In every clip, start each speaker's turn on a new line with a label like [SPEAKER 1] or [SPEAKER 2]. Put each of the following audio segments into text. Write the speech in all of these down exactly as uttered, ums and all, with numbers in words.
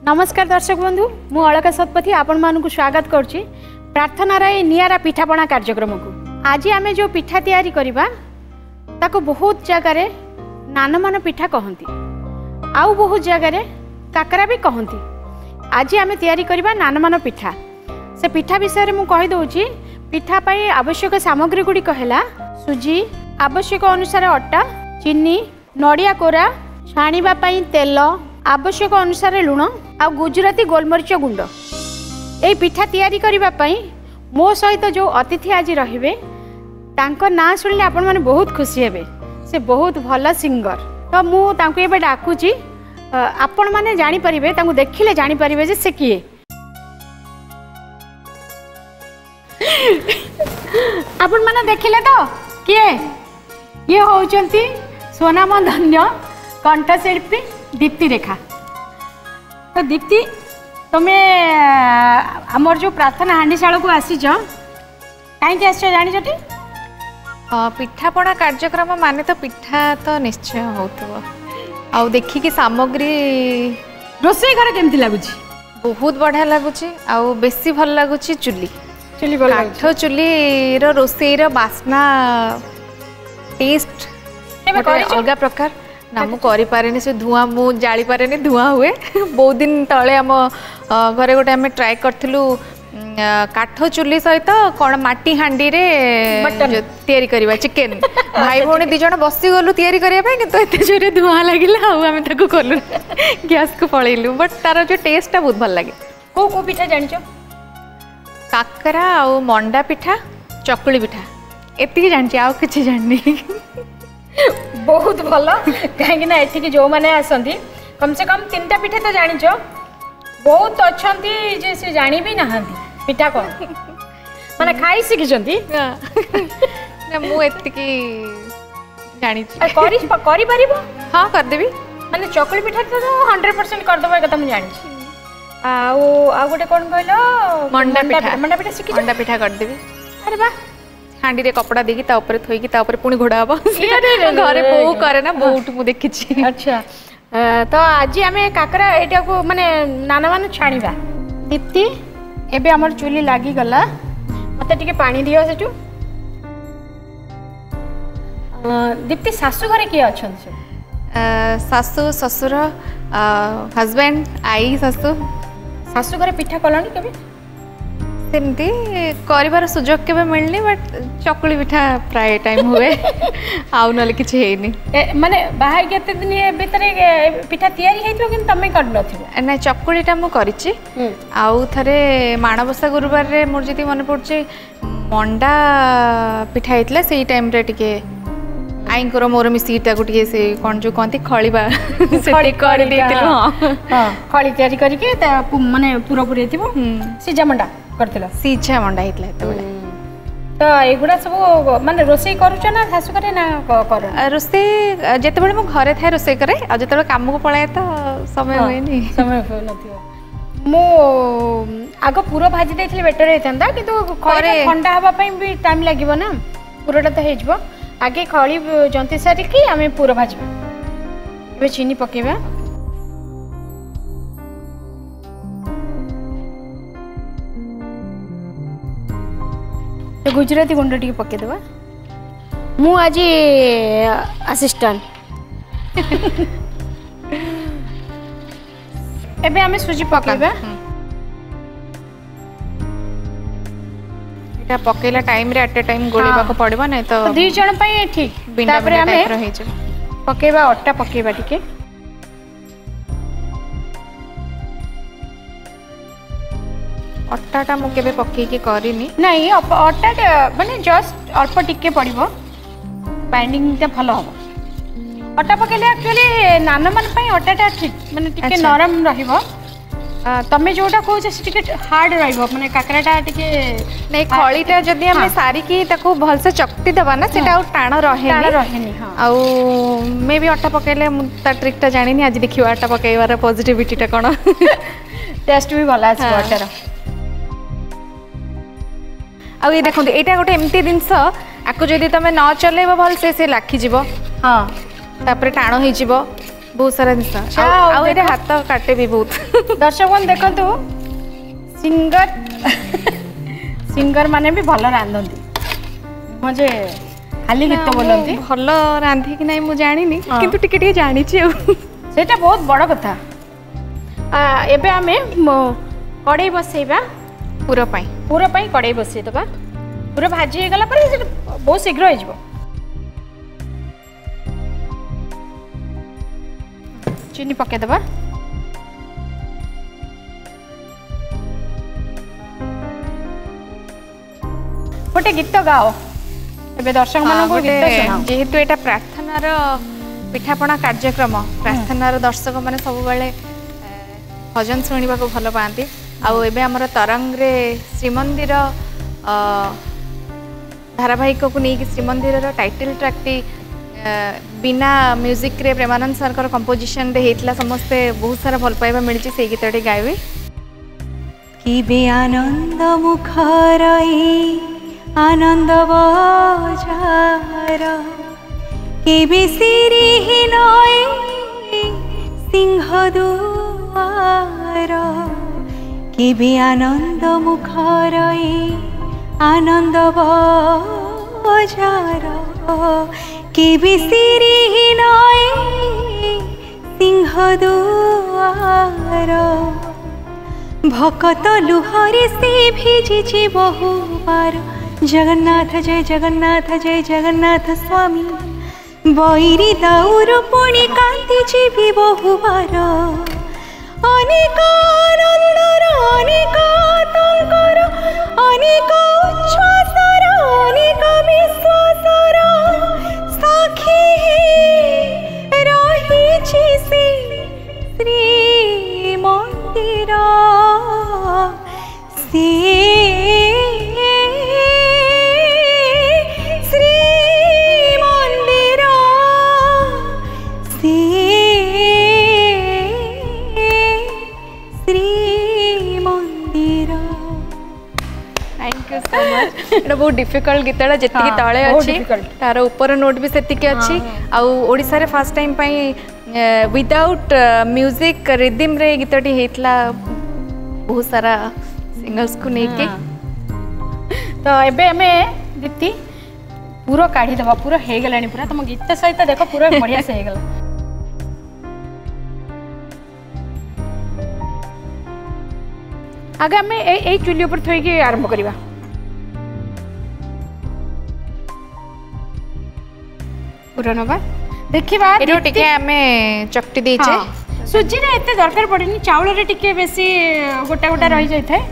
[SPEAKER 1] नमस्कार दर्शक बंधु मु अलका शतपथी आपण मानकु स्वागत करुच्ची प्रार्थना रे नियारा पिठापणा कार्यक्रम को। आज आमे जो पिठा तैयारी करिबा ताको बहुत जगह रे नानमान पिठा कहंती आउ बहुत जगह रे काकरा भी कहंती। आज आमे तैयारी करिबा नानमान पिठा। से पिठा विषय मु कहि दउची। पिठा पई आवश्यक सामग्री गुडी कहला सुजी, आवश्यक अनुसार अटा, चीनी, नड़िया कोरा, छाणीबा पई तेल, आवश्यक अनुसार लुण आ गुजराती गोलमरीच गुंड। ए पिठा तैयारी करिबा पई मो सहित जो अतिथि आज रहिबे तांको ना सुनले आपण माने बहुत खुशी हेबे। से बहुत भल सिंगर तो मु तांको एबे डाकुची। आपण माने जानि परिबे, तांको देखिले जानि परिबे जे से किए। आपण माने देखिले तो किए ये होचंती सोनाम धन्य कंठशिल्पी दीप्ति रेखा। तो दीप्ति तुम्हें आमर जो प्रार्थना हांडीशाला को आसीच कहीं आस जानी
[SPEAKER 2] पिठापणा कार्यक्रम माने तो पिठा तो निश्चय होतबो। आउ देखी कि सामग्री
[SPEAKER 1] रोसई घर केमती लागुची?
[SPEAKER 2] बहुत बढ़िया लागुची। आउ बेसी भल लागुची चुली
[SPEAKER 1] चुली भल
[SPEAKER 2] काठ चुली रो रोसई रो बास्ना टेस्ट अलग प्रकार ना मु करि पारेनी। से धुआं मु जाली पारेनी, धुआं हुए। बहुत दिन तले आम घरे गोटे आम ट्राए करथिलु काठ चुली सहित कौन माटी हांडी रे तैयारी करबा चिकन। भाई भौणी दी जण बसी गलु तैयारी करिया पे किंतु एते जोरे धुआं लागिला आ आमे ताको कलु गैस को पळेलु। बट तार जो टेस्ट ता बहुत भल लागे।
[SPEAKER 1] को को पिठा जानिचो?
[SPEAKER 2] काकरा आ मंडा पिठा, चकुली पिठा एति जानिची, आ किछि जानि।
[SPEAKER 1] बहुत भल कहीं एठिक जो मैंने आसती कम से कम तीन टा पिठा तो जानिच। बहुत अच्छा जे से जानी भी ना पिठा कौन माने खाई शिखी
[SPEAKER 2] ना मु एतिकी जानी
[SPEAKER 1] करी करी परिबो।
[SPEAKER 2] हाँ कर देबी।
[SPEAKER 1] माने चकुली पिठा तो हंड्रेड परसेंट कर दबा कथा मु जानी। आउ आ गोटे कोन कहलो
[SPEAKER 2] मंडा पिठा।
[SPEAKER 1] मंडा पिठा शिखी
[SPEAKER 2] मंडा पिठा कर देबी।
[SPEAKER 1] अरे वाह।
[SPEAKER 2] हांडी रे कपड़ा देकी ता ऊपर थोईकी ता ऊपर पुणी घोड़ा हबो। घरे बहु करे ना बहुत मु देखिछि।
[SPEAKER 1] अच्छा तो आज आमे काकरा एटा को माने नाना मान छाणीबा। दीप्ति एबे हमर चुली लागी गला। मते टिके पानी दियो सेटू। दीप्ति सासु घरे के अछन से?
[SPEAKER 2] सासु ससुर हस्बैंड आई सासु।
[SPEAKER 1] सासु घरे पिठा कलनी केबे?
[SPEAKER 2] सेमती करिवार सुजोग केबे मिलनी। बट चकुली पिठा प्राय टाइम हुए आउ नले किछि हेनी।
[SPEAKER 1] माने बाहर केते दिन भीतरे पिठा तैयारी हेतिबो कि तमे कर नथिबो?
[SPEAKER 2] ना चकुलीटा मु करिछि। आउ थरे माणबसा गुरुवार रे मोर जति मन पड़छि मंडा पिठा हेतले सेही टाइम रे टिके आई करो मोर मिसीटा को टिके से कोन जो कोंती खळीबा से कर देतिलो।
[SPEAKER 1] हां खळी तैयारी करके माने पूरा पूरा हेतिबो सिजा मंडा करथिला।
[SPEAKER 2] सीझा मंडा हेतला तो
[SPEAKER 1] तो एगुडा सब माने रोसई करूछ ना सासु करे ना कर?
[SPEAKER 2] रोसई जते बळे मो घरे थाए रोसई करे आ जते बळे काम को पळाय तो समय होएनी।
[SPEAKER 1] समय होय नथियो। मो आगो पूरा भाजी देथिले बेटर हेतंदा किंतु खरे ठंडा हवा पई भी टाइम लागिवो ना। पूराटा तो हेजबो। आगे खळी जंती सारी की आमे पूरा भाजबा। बे चीनी पकेबा। तो गुजराती गुंड टी पके देवा। मु आज असिस्टेंट। एबे हमें सुजी पकेबा।
[SPEAKER 2] एटा पकेला टाइम रे एट टाइम गोळीबा को पड़बो नै तो
[SPEAKER 1] दुई जण पई ठीक।
[SPEAKER 2] तापर हमें
[SPEAKER 1] पकेबा अट्टा पकेबा टिके।
[SPEAKER 2] अट्टाटा मु केबे पक्के के करिनी।
[SPEAKER 1] नहीं अट्टा माने जस्ट अल्प टिके पड़िबो बाइंडिंग ता भलो हो। अट्टा पकेले एक्चुअली नाना मन पई अट्टाटा ठीक माने टिके नरम रहिबो। तमे जोटा कहू से टिके हार्ड रहिबो माने काकराटा टिके
[SPEAKER 2] नै खळीटा जदी हमें सारी की ताको भल से चकटी दबा ना सेटा आ टाण रहे
[SPEAKER 1] टाण रहेनी। हां
[SPEAKER 2] आ मे भी अट्टा पकेले मु ता ट्रिक ता जानिनी। आज देखियो अट्टा पकेइवार पॉजिटिविटी टा कोन
[SPEAKER 1] टेस्ट भी भला आछो अट्टार।
[SPEAKER 2] आ ये देखो एटा गोटे एमती जिनस आको जदी तमे न चलेबो भल से से लाखी जीवो।
[SPEAKER 1] हां
[SPEAKER 2] तापर टाण होई जीवो बहुत सारा जिनस हाथ काटे भी बहुत
[SPEAKER 1] दर्शक बंधु देखंतु सिंगर सिंगर माने भी भल रांधती मजे खाली गीत बोलती
[SPEAKER 2] भल रांधि कि नहीं मु जानिनी किंतु टिके टिके जानी छी
[SPEAKER 1] सेटा बहुत बड़ कथा एबे आमे कड़ाई बसैबा
[SPEAKER 2] पूरा पाई
[SPEAKER 1] पूरा पाई कड़ाई बसै दबा पूरा भाजी हे गला पर बहुत शीघ्र हो जिवो चीनी पके दबा गोटे गीत गाओ एबे दर्शक मान को गीत सुनाओ
[SPEAKER 2] जेहेतु एटा प्रार्थनार पिठापणा कार्यक्रम प्रार्थनार दर्शक माने सब बेले भजन शुणा को भल पाती आउ एबे हमर तरंग रे श्रीमंदिर धारावाहिक को नहीं कि श्रीमंदिर टाइटल ट्रैक टी बिना म्यूजिक रे प्रेमानंद सर कर कंपोजिशन रे हेतला समस्ते बहुत सारा भल पाइबा मिलची से गीत टी गाइबे
[SPEAKER 3] कि बे आनंद मुखर आनंद बजार कि बे सिरिहीन सिंह दुआर कि बे आनंद मुखर आनंद बजार कि बे सिरिहीन सिंह दुआर भकत लुहरे से भिजिछि बहु बार जगन्नाथ जय जगन्नाथ जय जगन्नाथ स्वामी बैरी दाउर पुणी कांति जीवी बहु बार अनेक आनंदर अनेक आतंकर अनेक उच्छ्वासर अनेक विश्वासर साक्षी रहिछि से श्री मंदिर से श्री मंदिर से श्री मंदिर
[SPEAKER 2] थैंक यू सो मच एटा बहुत डिफिकल्ट गीतटा जेतिकी तळे अछि तार ऊपर नोट भी सेतिकी अछि आ ओडिसा रे फर्स्ट टाइम पई विदाउट म्यूजिक रिदम रे गीतटी हेतला बहुत सारा सिंगर्स को लेके
[SPEAKER 1] तो एबे हमें दीप्ति पूरा काढ़ी दबा पूरा हे गलानी पूरा तुम गीत सहित देखो पूरा बढ़िया से हे गला आगे हमें ए ए चुली ऊपर थोई के आरंभ करबा पूरा नबा देखिबा
[SPEAKER 2] एरो टिके हमें चकटी दै छै
[SPEAKER 1] सुजी रे एते दरकार पड़ेनी चावल रे टिके बेसी गोटा गोटा रही जाय थाए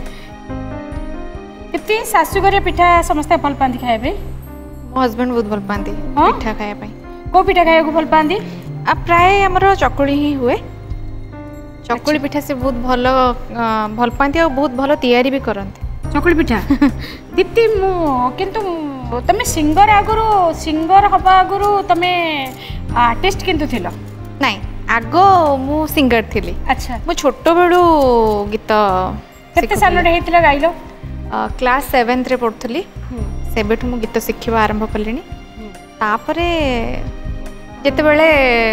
[SPEAKER 1] एते सासु घरे पिठा समस्त भल पांदी खाइबे
[SPEAKER 2] मो हस्बैंड बहुत भल पांदी पिठा खाया पई
[SPEAKER 1] को पिठा खाया को भल पांदी
[SPEAKER 2] आ प्राय हमरो चकुली ही हुए चकुली पिठा से बहुत भल भल पांदी और बहुत भल तैयारी भी करंती
[SPEAKER 1] चकुली पिठा दीप्ति मु किंतु तमे सिंगर आगुरु सिंगर हबा आगुरु तमे आर्टिस्ट किंतु थिलो
[SPEAKER 2] नहीं आगो मु सिंगर थिली
[SPEAKER 1] अच्छा
[SPEAKER 2] मु छोटो बेडू गीत
[SPEAKER 1] केते साल रे हेतिला गाइलो
[SPEAKER 2] क्लास सेवेंथ रे पढ़थली सेबेठु मु गीत शिखिबा आरंभ कलिनी तापरे जेते बेले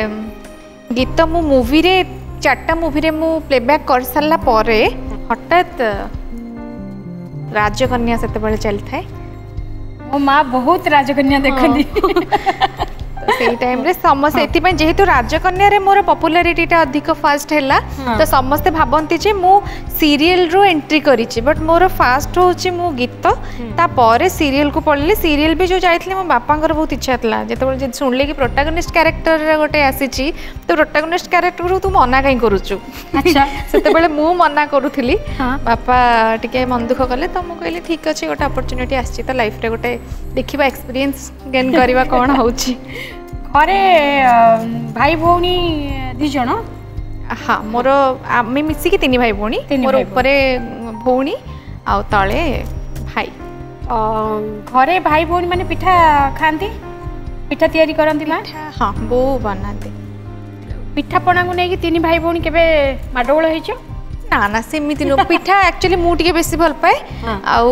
[SPEAKER 2] गीत मु मूवी रे चारटा मूवी रे मु प्लेबैक कर सारला परे हठात राजकन्या सेते बेले चल थाए
[SPEAKER 1] मो माँ बहुत राजकन्या देखनी
[SPEAKER 2] सेही टाइम रे समस्त एथि पय जेहेतु राजकन्या रे मोर पॉपुलैरिटी टा अधिक फास्ट हैला तो समस्त भाबंती जे मु सीरियल रो एंट्री करी छी बट मोर फास्ट होची मु गीत ता परे सीरियल को पड़ली सीरियल भी जो जाइतली मो बापांकर बहुत इच्छा थला जेते जे सुनले कि प्रोटैगनिस्ट कैरेक्टर रे गोटे आसी छी तो प्रोटैगनिस्ट कैरेक्टर रो तू मना काई करूछु अच्छा सेते बेले मु मना करूथली बापा टिके मन दुख करले तो मु कहली ठीक अछि गोटे अपॉर्चुनिटी आसी त लाइफ रे गोटे देखिबा एक्सपीरियंस गेन करबा कोन होउची
[SPEAKER 1] घरे भाई भौणी दी जण
[SPEAKER 2] हाँ मोर आम मिसिकी तीन भाई भौणी मोर ऊपर भौणी आ तले भाई
[SPEAKER 1] घरे भाई भौणी माने पिठा खाती पिठा तैयारी करती माँ
[SPEAKER 2] हाँ बो बनाते
[SPEAKER 1] पिठा पणा को नहीं तीन भाई भौणी केबे माडगोल होइछो
[SPEAKER 2] ना ना सेमिति नो पिठा एक्चुअली मु टिके बेसी भल पाए आ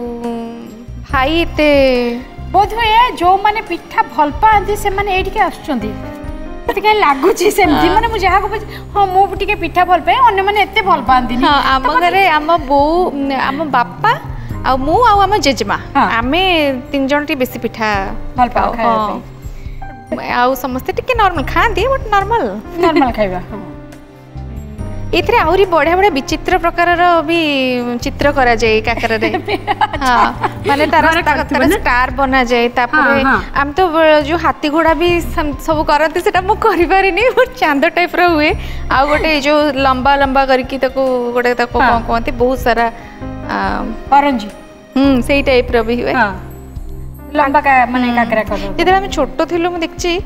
[SPEAKER 2] भाई एते
[SPEAKER 1] बोध हुए जो माने पिठा भल पाती से माने एठी के आछुचंदी मते काहे लागुची सेमती माने मु जहा को हां मु टिके पिठा भल पाए अन्य माने एते भल पांदिनी
[SPEAKER 2] हां आम घरे आम बो आम बापा आ मु आ आम जेजमा आमे तीन जण टी बेसी पिठा
[SPEAKER 1] भल पाओ खाए
[SPEAKER 2] आ समस्त टिके नॉर्मल खांदी बट नॉर्मल
[SPEAKER 1] नॉर्मल खाइबा
[SPEAKER 2] एथरे आउरी बढ़िया बढ़िया विचित्र प्रकार भी चित्र करा जाए काकर रे हां माने तार तार स्टार बना जाए तापर हम तो जो हाथी घोड़ा भी सब करते सेटा मु करि पारिनी बट चांद टाइप रो हुए आ गोटे जो लंबा लंबा करके ताको गोटे ताको कोन कोनते बहुत सारा
[SPEAKER 1] परंजी
[SPEAKER 2] हम सेही टाइप रो भी हुए
[SPEAKER 1] हां लंबा का माने काकरा करो
[SPEAKER 2] जेदर हम छोटो थिलु मु देखछि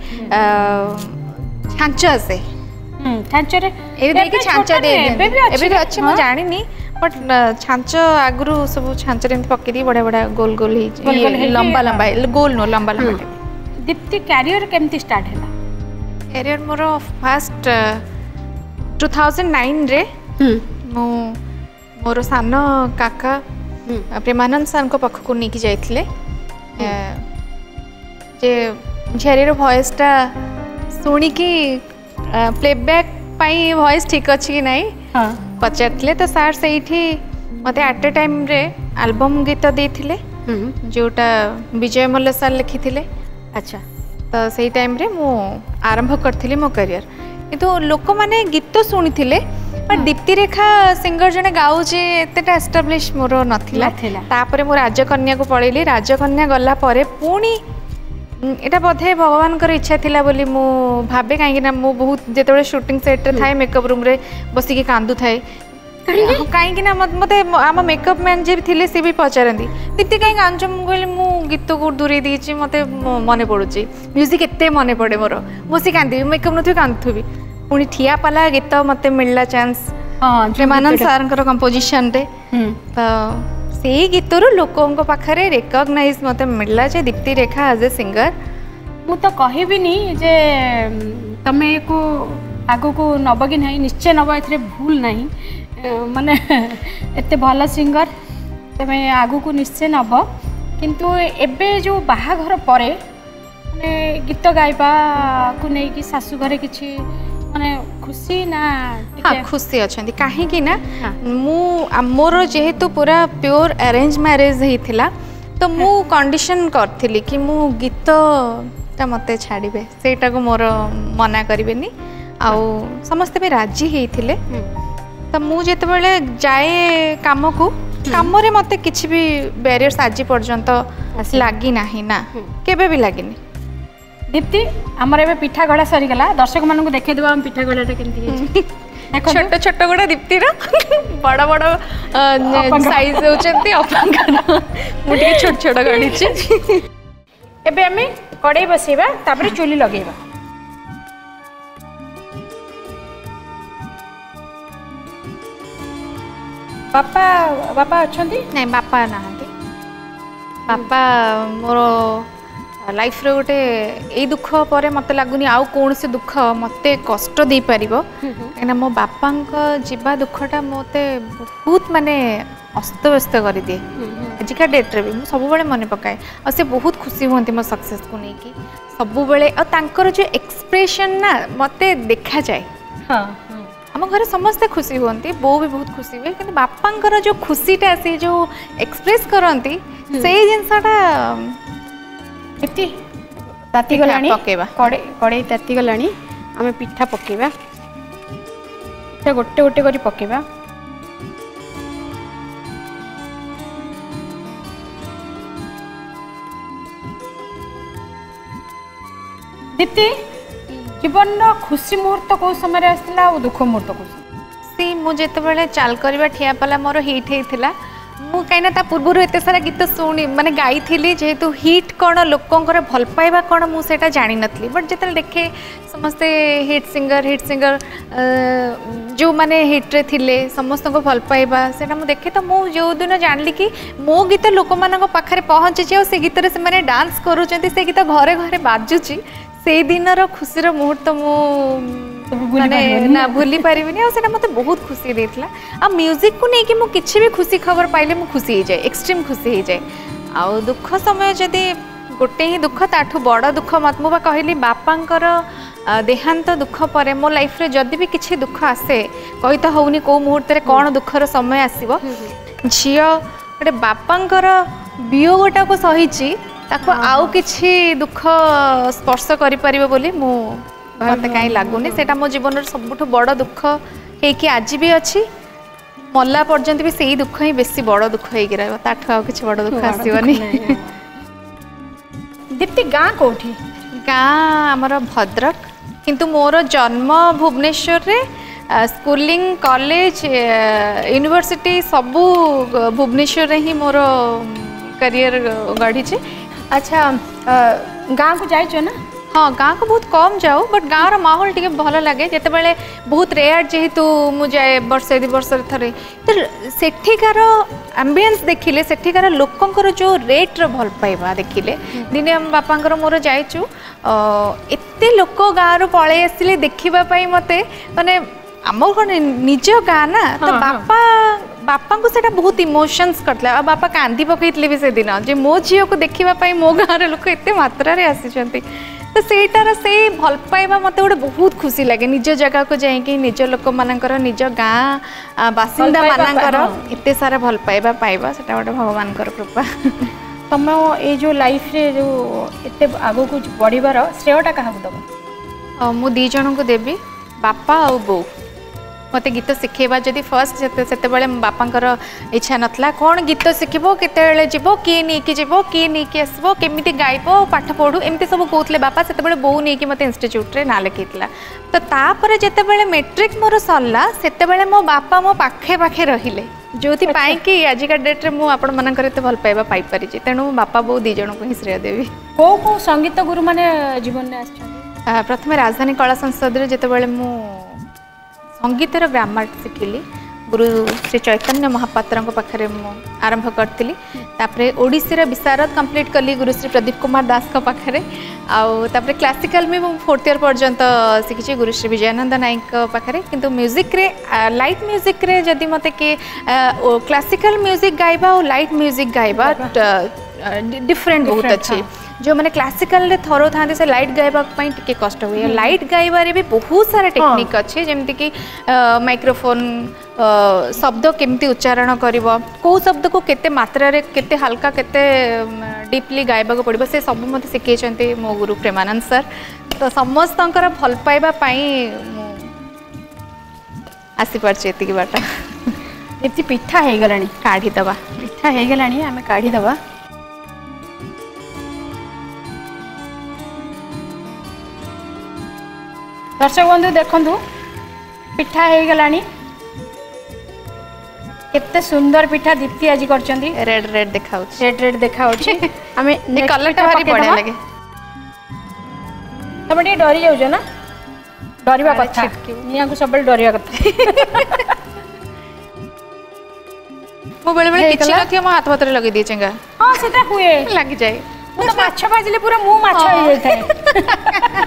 [SPEAKER 2] छांचा से
[SPEAKER 1] छांचरे
[SPEAKER 2] एबे देखि छांचा दे एबे भी अच्छे म जानि नी बट छांच आगुरु सब छांचरे एमति पक्के दी बड़ा बड़ा गोल गोल ही लंबा लंबा गोल नो लंबा लंबा
[SPEAKER 1] दीप्ति कैरियर केमति स्टार्ट हैला
[SPEAKER 2] कैरियर मोर फर्स्ट टू थाउजेंड नाइन रे मु मोर सान काका प्रेमानंद सर को पख को नेकी जाइथिले जे झेरी रो वॉइस टा सुनी की प्लेबैक पाई वॉइस ठीक अच्छी कि नहीं हाँ पचारथिले तो सर सेठी मते एट ए टाइम रे एल्बम गीत देथिले जोटा विजय मल्ल सर लिखिथिले
[SPEAKER 1] अच्छा
[SPEAKER 2] तो सही टाइम रे मु आरंभ करथिली मो करियर किंतु लोक माने गीत सुनिथिले पर दीप्ति रेखा सिंगर जने गाउचे एतेटा एस्टाब्लिश मोर नथिला तापरे मो राजकन्या को पळेली राजकन्या गला परे पुणी एटा बोधे भगवान कर इच्छा थिला बोली मु भाबे काहे ना मु बहुत जेतेबे शूटिंग सेट रे थाए मेकअप रूम रे बसी के कांदु थाए काहे ना मते आम मेकअप मैन जे थिले से भी पचारंदी दीप्ति काहे कांचो मु कहली मु गीत को दूरे दीची मते मने पडुची म्यूजिक एते मने पड़े मोर बसी कांदी मेकअप नथु कांदथुबी पुणी ठिया पाला गीत मते मिलला चांस हां प्रेमानंद सर कर कंपोजिशन रे तो से गीतर लोकों पाखरे रिकॉग्नाइज मते मिलला जे Deepti Rekha as a singer
[SPEAKER 1] मु तो कहबी नी जे तमे को आगो को नब कि नहीं निश्चय नब एथरे भूल नहीं माने एते भल सिंगर तमे आगो को निश्चय नब किंतु एबे जो बाहाघर परे माने गीत गाइबा को नै कि सासु घरे किछि माने खुशी ना
[SPEAKER 2] हाँ खुशी अच्छा कहीं कि ना मु मोर जेहेतु पूरा प्योर अरेंज मैरिज होता तो मु कंडीशन करथिली कि मु गीत ता मते छाड़िबे सेटा को मोर मना करिवेनी आउ समस्त भी राजी हेथिले तो मु जेते बेले जाए काम को काम रे मते किछि भी बैरियर्स आजी पर्यंत लागी नाही ना केबे भी लागिनी
[SPEAKER 1] दीप्ति आमर एबे पिठा गड़ा सरी गला दर्शक मानन को देखे देबा हम पिठा गड़ाटा केमति
[SPEAKER 2] छोट छोट गोड़ा दीप्ति रो बड़ बड़ साइज होचंती अपनकर मुटी छोट छोट गाड़ी छी
[SPEAKER 1] एबे हमें कड़ाई बसेबा तापर चुली लगेबा बापा बापा अछंती
[SPEAKER 2] नहीं बापा नाहंती बापा मोर लाइफ रे गोटे ए दुख पर मत लगुनि आउ कौन से दुख मत कष्ट दे पारिबो कना मो बापा जीवा दुखटा मते बहुत माने अस्त व्यस्त कर दिए आजिका डेट रे भी मु सब बेले मन पकाए और से बहुत खुशी होती मो सक्सेस को लेकिन सब बेले और तांकर जो एक्सप्रेशन ना मते देखा जाए हाँ आम घर समस्ते खुशी होती बो भी बहुत खुशी हुए कि बापा जो खुशीटा से जो एक्सप्रेस करती से जिनसटा
[SPEAKER 1] दीप्ति ताती गलानी पकेबा कड़े कड़े ताती गलानी आमे पिठा पकेबा पिठा गोटे गोटे करी पकेबा दीप्ति जीवन खुशी मुहूर्त को समय आसला और दुख मुहूर्त को
[SPEAKER 2] सी मु जेते बेले चाल करबा ठिया पाला मोर हिट हेतिला मु कहीं ता पूर्व एत सारा गीत शुणी माने गाई थी जेहेतु हिट कौन लोकंर भल पाइबा कौन मुझे जानी नी बट जिते देखे समस्ते हिट सिंगर हिट सिंगर जो माने हिट रे थिले समस्त को भल पाइबा सेटा मु देखे तो मु जो दिन जानली कि मो गीत लोक मान पाखे पहुँची और से गीत से मैंने डांस करुँच से गीत घरे घरे बाजुची से दिन खुशी मुहूर्त मु ना भूली पारिनी और मत बहुत खुशी देता आ म्यूजिक को लेकिन मु किसी भी खुशी खबर पाइले मु खुशी हो जाए एक्सट्रीम खुशी हो जाए आ दुख समय जदि गोटे ही दुख ताठू बड़ दुख मत मुझे कहली बापांकर देहांत दुख पर मो लाइफ रे जदि भी किसी दुख आसे कही तो होनी कौ मुहूर्त कौन दुखर समय आसो झी गोटे बापांकर वियोगटा को सही आउ किछि दुख स्पर्श करि परिबो बोली मु मते काई लागुनी सेटा मो जीवन सबुठ बड़ दुख हे कि आज भी अच्छी मल्ला पर्यंत भी सही दुख ही बेसी बड़ दुख हे कि रहबो ताठू आउ किछि बड़ दुख आसीबनी।
[SPEAKER 1] दीप्ति गाँ कोठी
[SPEAKER 2] गाँ आमर भद्रक किंतु मोर जन्म भुवनेश्वर रे स्कूलिंग कॉलेज यूनिवर्सिटी सबू भुवनेश्वर रे ही मोर करियर गढ़ी।
[SPEAKER 1] अच्छा गाँ को जाइछो ना?
[SPEAKER 2] हाँ गाँ को बहुत कम जाऊ बट गाँव माहौल टी भल लगे जिते बड़े बहुत रेयर जेहेतु मुझे वर्षे दि वर्ष थे तो सेठिकार एम्बियंस देखिले सेठिकार लोकंकर जो रेट्र भल पाइबा देखिले दिने आम बापांकर मोर जाइचु एते लोक गाँव पलि आसिले देखा मत माने आम कौन निज गाँ ना तो बापा बापा को सेटा बहुत इमोशंस करता बापा कांदी पकईले भी से दिन जे मो झील को देखापी मो गाँव लोक एत मात्रा आसी तो सेटार से भल पाइबा मत गोटे बहुत खुशी लगे निज जगह को जाइए निज लोक मानकर निज गाँ बासिंदा मानकर एते सारा भल पाइबा पाइबा सेटा गोटे भगवान कृपा।
[SPEAKER 1] तुम ये जो लाइफ रे जो एते आगो को बढ़िबार श्रेयटा क्या दब?
[SPEAKER 2] मु दी जन को देवी बापा और बो मत गीत शिखेबा जदि फर्स्ट से बापांकर इच्छा नथला कौन गीत शिखब केते जीव किए नहीं कि जीव किए नहीं कि आसब केमी गायब पाठ पढ़ू एमती सब कहते बापा से बो नहीं मत इंस्टीट्यूट रे ना लिखा तो तापर जिते मेट्रिक मोर सरला से मो बापा मो पाखे पाखे रहिले जो कि आजिका डेट्रे मुझे भल पाइबा पाई पारि तेणु मो बापा बो दी जन को ही श्रेय देवी।
[SPEAKER 1] को को संगीत गुरु माने जीवन में आछन?
[SPEAKER 2] प्रथम राजधानी कला संसद जिते मु संगीतर ग्रामर शिखिली गुरु श्री चैतन्य महापात्र पाखे आरंभ करी ओडिसी विशारद कंप्लीट कली गुरु श्री प्रदीप कुमार दास पाखे आउे क्लासिकल भी फोर्थ ईयर पर्यंत शिखी गुरु श्री विजयानंद नायक पाखे किंतु म्यूजिक रे लाइट म्यूजिक रे जदि मत कि क्लासिकल म्यूजिक गाइबा और लाइट म्यूजिक गाइबा डिफरेंट बहुत अच्छी जो मैंने क्लासिकल रे थरो था से लाइट गाइबा टी कष्ट हुए लाइट गाइबारे भी बहुत सारा टेक्निक अच्छे जमती कि माइक्रोफोन शब्द केमती उच्चारण करिवो को शब्द को केते मात्रा रे केते हल्का केते डीपली गाइबा को पड़िबो से सब मते सिखेचंती मो गुरु प्रेमानंद सर तो समस्तंकर भल पाइबा पई आसी परचे एतिकी बाटा
[SPEAKER 1] एति पिठा हे गलानी
[SPEAKER 2] काढी दबा
[SPEAKER 1] पिठा हे गलानी हमें काढी दबा। दर्शक बंधु देखु पिठा हो गलानी केते सुंदर पिठा दीप्ति आज करचंदी
[SPEAKER 2] रेड रेड देखा
[SPEAKER 1] रेड रेड देखा आमे
[SPEAKER 2] ये कलर टा भारी बढ़िया लगे
[SPEAKER 1] तमे टे डरी जाउछ ना डरिबा कथा निया को सब डरिबा कथा
[SPEAKER 2] मो बेले बेले किछि नथि हम हाथ पत्रे लगे दिए चंगा
[SPEAKER 1] हां सेटा हुए
[SPEAKER 2] लगी जाए
[SPEAKER 1] मु तो माछ भाजिले पूरा मुंह माछ हो जाय थाए।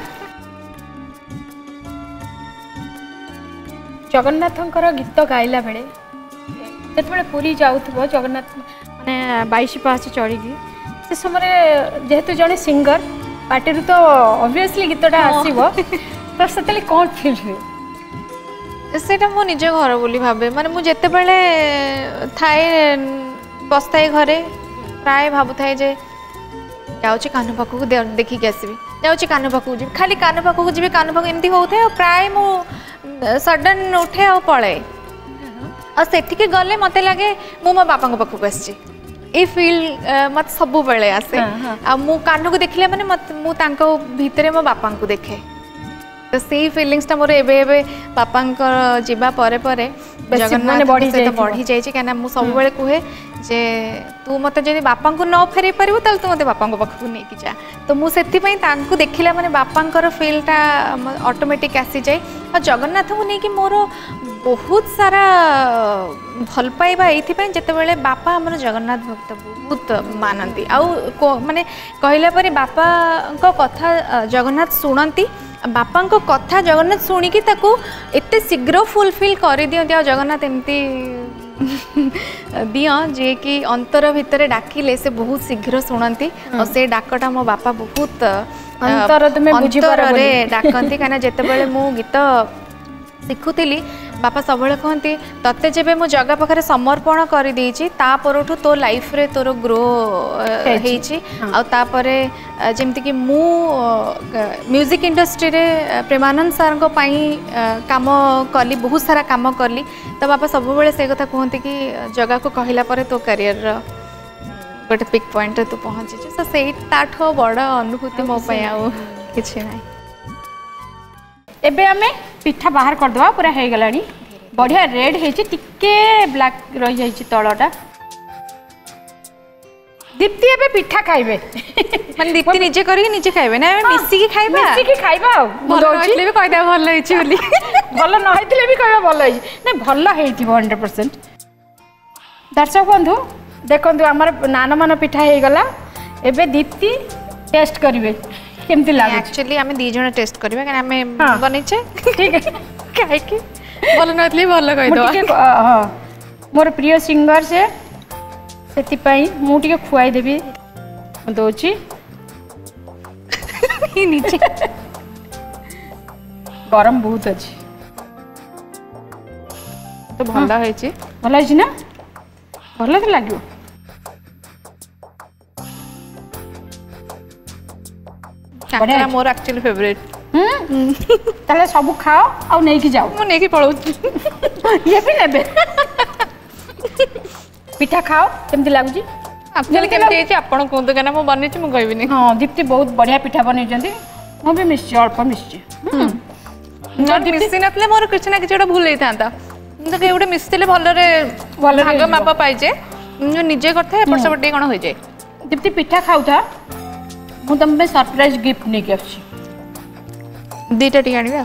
[SPEAKER 1] जगन्नाथंकर गीत गाइला बेले जिते पुरी जाऊथबो जगन्नाथ माने बाईस पास चढ़ी से समय जेहेतु जड़े सिंगर पार्टी तो ऑब्वियसली गीतटा आसीबो तो सेतले कौन फील हुए
[SPEAKER 2] सेटा मो निज घर बोली भाबे माने मु जेते बेले थाए बस्ताए घरे प्राय भाबु थाए जे जाउची कान पाखु देखि के आसीबी जाउची कान पाखु जी खाली कान पाखु जी कान पाखु एमती होथे और प्राय मु सडन उठे आ पळे आ सेठिके गले मते लागे मु मो बापा को पाखु आसी ए फील मत सब बेले आसे आ मु कान को देखले माने मत मु तांको भीतरे मो बापा को देखे तो सेही फीलिंग्स ता मोर एबे एबे बापा को जीवा परे परे जगन्नाथ बढ़ी जाय बढ़ी जाय छै काना मु सब बेले कुहे जे तू मत जदि बापा को न फेरे पारिबो तल तू मते बापा को पाखु नै कि जा तो मु सेति पई तांको देखिला माने बापांकर फीलटा ऑटोमेटिक आसी जाय आ जगन्नाथ को नै कि मोर बहुत सारा भल पाइबा ये जिते बापा आमर जगन्नाथ भक्त बहुत मानती आउ माने कहला परे बापा को कथा जगन्नाथ शुणती बापा को कथा जगन्नाथ शुणिकी ताकू एते शीघ्र फुलफिल कर दियंती आ जगन्नाथ एमती दियो जे कि अंतर भितर डाकिले से बहुत शीघ्र शुणती और से डाकटा मो बापा बहुत
[SPEAKER 1] अंतर तुमे बुझी पार
[SPEAKER 2] अंतरे डाकती कहीं जिते मु गीत शिखुली बापा सब कहती तते जेबे मु जगह पाखे समर्पण कर देछि ता परठु तो लाइफ रे तोर ग्रो हेछि आ तापरे जेमति कि मु म्यूजिक इंडस्ट्री रे प्रेमानंद सर को पाई काम कली बहुत सारा काम कली तो बापा सब बेले से कथा कहती कि जगह को कहला परे तो करियर गोटे पिक पॉइंट रे तू पहुंची छ से ताठो बड़ अनुभूति मो पय आ किछि नै
[SPEAKER 1] एबे हमें पिठा बाहर कर दवा पूरा हे गलानी बढ़िया रेड हे टिके ब्लैक रही जाई तलटा दीप्ति एबे पिठा खाइबे
[SPEAKER 2] माने दीप्ति निजे करी निजे खाइबे ना मिसी की खाइबा
[SPEAKER 1] मिसी की खाइबा
[SPEAKER 2] मु दोछि भी कहदा भल हेछि बोली
[SPEAKER 1] भल न हेतिले भी कहबा भल हेछि ना भल हेतिबो हंड्रेड परसेंट दर्शक बंधु देखंतु हमर नान मान पिठा हे गला एबे दीप्ति टेस्ट करिवे केमति लागे
[SPEAKER 2] एक्चुअली हमें दी जण टेस्ट करबे कारण हमें बनेछे
[SPEAKER 1] ठीक है
[SPEAKER 2] काहे कि भल नथले भल कहि दो
[SPEAKER 1] हां मोर प्रिय सिंगर से सेति पई मु टिके खुआई देबी दोची
[SPEAKER 2] ही नीचे
[SPEAKER 1] गरम बहुत अछि
[SPEAKER 2] तो भल हेछि
[SPEAKER 1] भल हेछि ना भल तो लागियो
[SPEAKER 2] काकरा मोर एक्चुअली फेवरेट
[SPEAKER 1] हम्म ताले सब खाओ आ नै कि जाओ
[SPEAKER 2] मु नै कि पळौ
[SPEAKER 1] ये भी नेबे पिठा खाओ केमति लागु जी
[SPEAKER 2] आपन केमति हेछि आपन कोन दगना मु बनै छि मु कहबी नै
[SPEAKER 1] हां दीप्ति बहुत बढ़िया पिठा बनै जंती मु भी मिस्ची अल्प मिस्ची हम्म
[SPEAKER 2] न मिस्सी नतले मोर किछ ना किछ भूल हेई थांता तो के उडे मिस्तिले भल रे
[SPEAKER 1] भल
[SPEAKER 2] भाग मापा पाइ जे निजे करथे एपट सब टे कोन होई जाय
[SPEAKER 1] दीप्ति पिठा खाउ था मु तुम पे सरप्राइज गिफ्ट नहीं आछि
[SPEAKER 2] दीटा टी आनिबे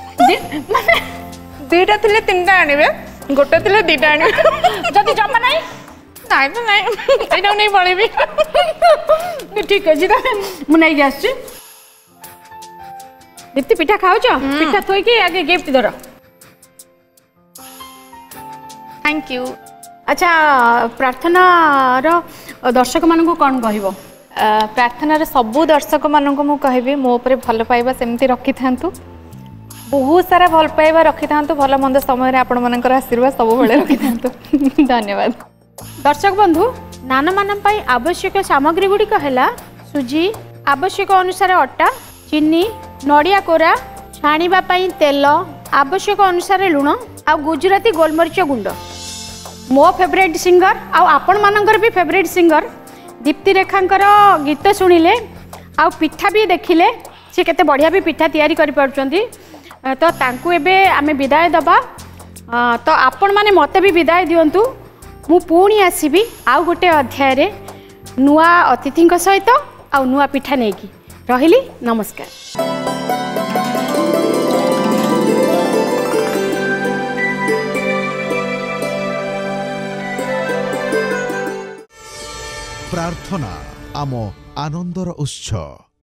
[SPEAKER 2] दीटा थिले तीनटा आनिबे गोटे थिले दीटा आनिबे
[SPEAKER 1] जदी जमा नाही
[SPEAKER 2] नाइ तो नाइ एटा नै पळेबी
[SPEAKER 1] ठीक अछि त मु नै आछि दीप्ति पिठा खाउ छ पिठा थोई के आगे गिफ्ट दर
[SPEAKER 2] थैंक यू
[SPEAKER 1] अच्छा प्रार्थना रो दर्शक मान को कोन कहबो
[SPEAKER 2] प्रार्थनार सबू दर्शक मानक मु कहबी मो ऊपर भल पाइबा सेमती रखि थांतु बहुत सारा भल पाइबा रखि थांतु भल मंद समय रे आपण मानकर आशीर्वाद सब बेले रखि थांतु धन्यवाद
[SPEAKER 1] दर्शक बंधु नाना मान पई आवश्यक सामग्री गुडी कहला सुजी आवश्यक अनुसार अटा चीनी नडिया कोरा छाणीबा पई तेल आवश्यक अनुसार लुण आ गुजराती गोलमरिच गुंड मो फेवरेट सिंगर आ आपण मानकर भी फेवरेट सिंगर दीप्ति रेखांकर गीत शुणिले आ पिठा भी देखिले सी केते बढ़िया भी पिठा तैयारी करि पारुचंती तो तांकु एबे आमे विदाय दबा तो आपण माने मते भी विदाय दियंतु मु पुणी आसीबी आउ गोटे अध्याय रे नुआ अतिथिंक सहित आ नुआ पिठा नेकी रहिली नमस्कार।
[SPEAKER 4] प्रार्थना आम आनंदर उत्सव।